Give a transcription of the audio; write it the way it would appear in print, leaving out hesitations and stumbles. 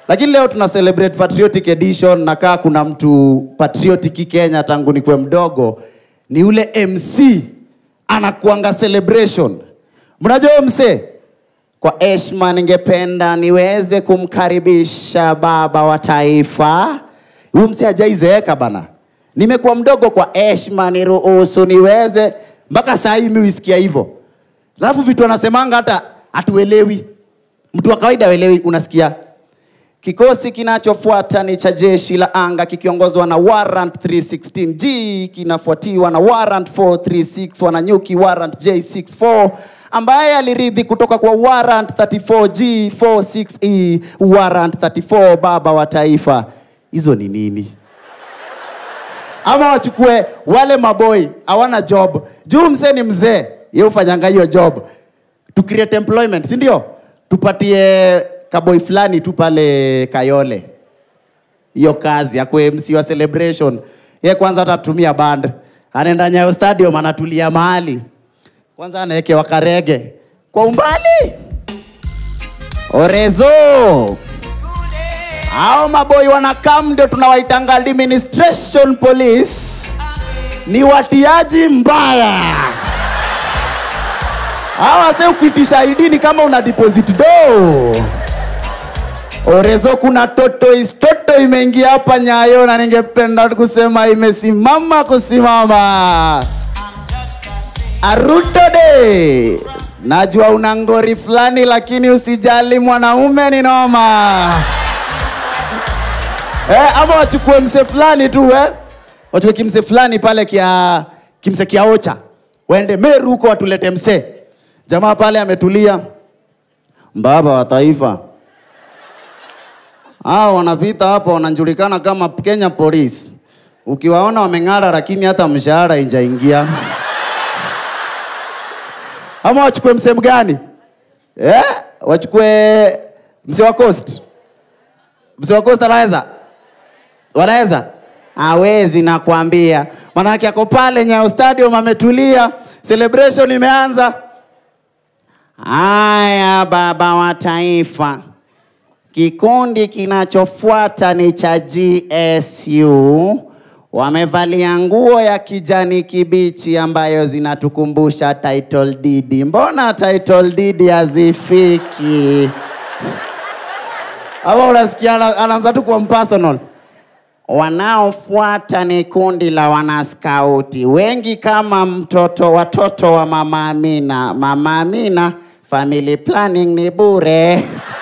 Lakini leo tuna celebrate patriotic edition na kaa kuna mtu patriotic Kenya tangu nikuwe mdogo ni ule MC anakuanga celebration. Mnajua MC? Kwa heshima ningependa niweze kumkaribisha baba wa taifa. Huyu MC hajaizeeka bana. Nimekuwa mdogo kwa heshima niruhusu niweze mpaka saa hii mimi usikia hivyo. Alafu vitu anasemanga hata hatuelewi. Mtu wa kawaida haelewi unasikia. Kikosi kinachofuata ni cha jeshi la anga kikiongozwa na warrant 316G kinafuatiwa na warrant 436 wananyuki warrant J64 ambaye aliridhi kutoka kwa warrant 34G 46E warrant 34 baba wa taifa. Hizo ni nini? Ama wachukue wale maboy hawana job. Juu mzee ni mzee, yeye ufanyanga hiyo job. To create employment, si ndio? Tupatie kaboy fulani tu pale Kayole. Hiyo kazi ya MC wa celebration. Yeye kwanza atatumia band. Anaenda Nyayo Stadium anatulia mahali. Kwanza anaekewa karege. Kwa umbali. Orezo. Hao maboy wanakam ndio tunawaitanga administration police. Ni watiaji mbaya. Hawa sasa ukitisha ID ni kama una deposit do. Orezo kuna toto imeingia hapa Nyayo na ningependa kusema imesimama kusimama. Aruto de. Najua una ngori fulani lakini usijali mwanaume ni noma. Ama wachukue mse fulani tu wachukue kimse fulani pale kimse kia Ocha. Waende Meru huko watulete mse. Jamaa pale ametulia. Baba wa taifa. Wanapita hapa wanajulikana kama Kenya Police. Ukiwaona wameng'ara lakini hata mshahara injaingia. Ama wachukue mse mgani? Wachukue mse wa Coast. Mse wa Coast anaweza? Wanaweza? Hawezi nakwambia. Manake yako pale Nyayo Stadium ametulia. Celebration imeanza. Haya baba wa taifa. Kikundi kinachofuata ni cha GSU. Wamevalia nguo ya kijani kibichi ambayo zinatukumbusha title deed. Mbona title deed hazifiki? Hawa unasikia anaanza tu kwa personal. Wanaofuata ni kundi la wanaskauti. Wengi kama watoto wa Mama Amina. Mama Amina, family planning ni bure.